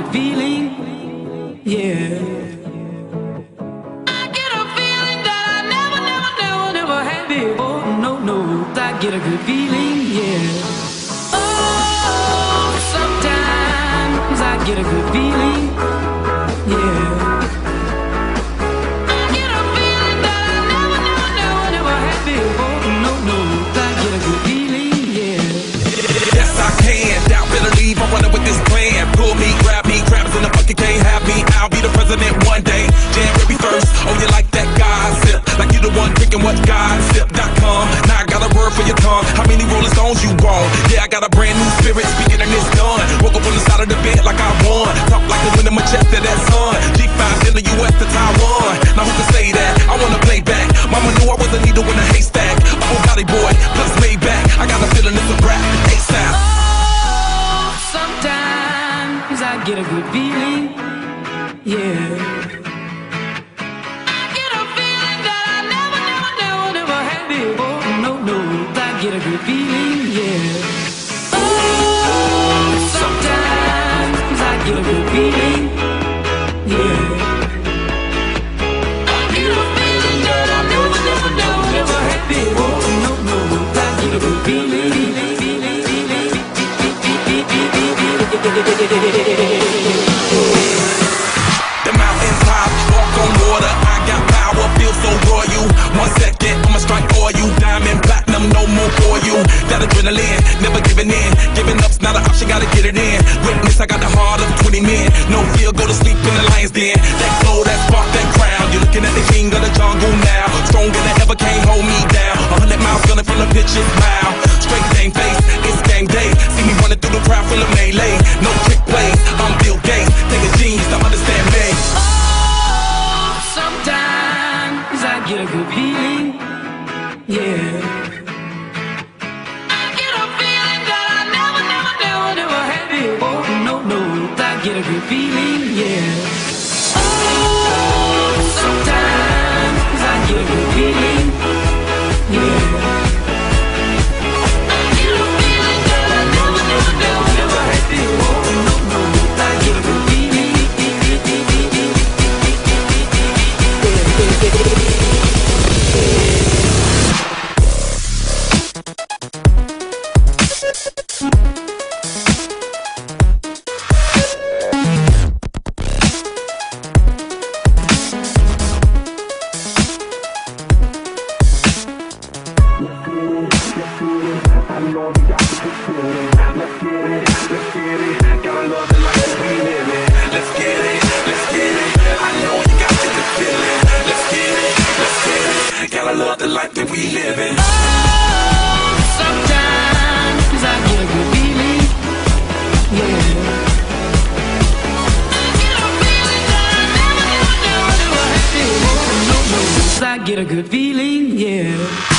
good feeling, yeah. I get a feeling that I never had before. No, I get a good feeling, yeah. Oh, sometimes I get a good feeling, yeah. I get a feeling that I never had before. No, I get a good feeling, yeah. Yes, I can. Doubt, better leave. I'm running with this plan. Pull me, grab me, crabs in the bucket can't have me. I'll be the president one day. January 1st. Oh, you like that gossip? Like you the one drinking what gossip.com. Now I got a word for your tongue. How many Rolling Stones you want? Yeah, I got a brand new spirit speaking and it's done. Woke up on the side of the bed like I won. Talk like the wind in my chest to that sun. G5 in the US to Taiwan. Now who can say that? I wanna play back. Mama knew I was a needle in a haystack. Oh, Gotti boy, plus Maybach. I got a feeling it's a rap. ASAP. Oh, sometimes I get a good feeling, yeah. I get a feeling that I never had before. No, I get a good feeling, yeah. Oh, sometimes I get a good feeling, yeah. I get a feeling that I never had before. No, I get a good feeling. The mountain top, walk on water. I got power, feel so royal. 1 second, I'ma strike for you. Diamond, platinum, no more for you. That adrenaline, never giving in. Giving up's not an option, gotta get it in. Witness, I got the heart of 20 men. No fear, go to sleep in the lion's den. That glow, that spark, that crown. You're looking at the king of the jungle now. Stronger than ever, can't hold me down. 100 miles gunning from the pitch's mile. Straight game face, it's game day. See me running through the crowd full of melee. No trick plays, I'm Bill Gates. Take a genius to understand me. Oh, sometimes I get a good feeling, yeah. I get a feeling that I never had before. No, I get a good feeling, yeah. Oh, sometimes I get a good feeling, yeah. I get a feeling that I never had before. No, I get a good feeling. I love the life that we live in. Oh, sometimes I get a good feeling, yeah. I get a feeling that I never had before. No, I get a good feeling, yeah.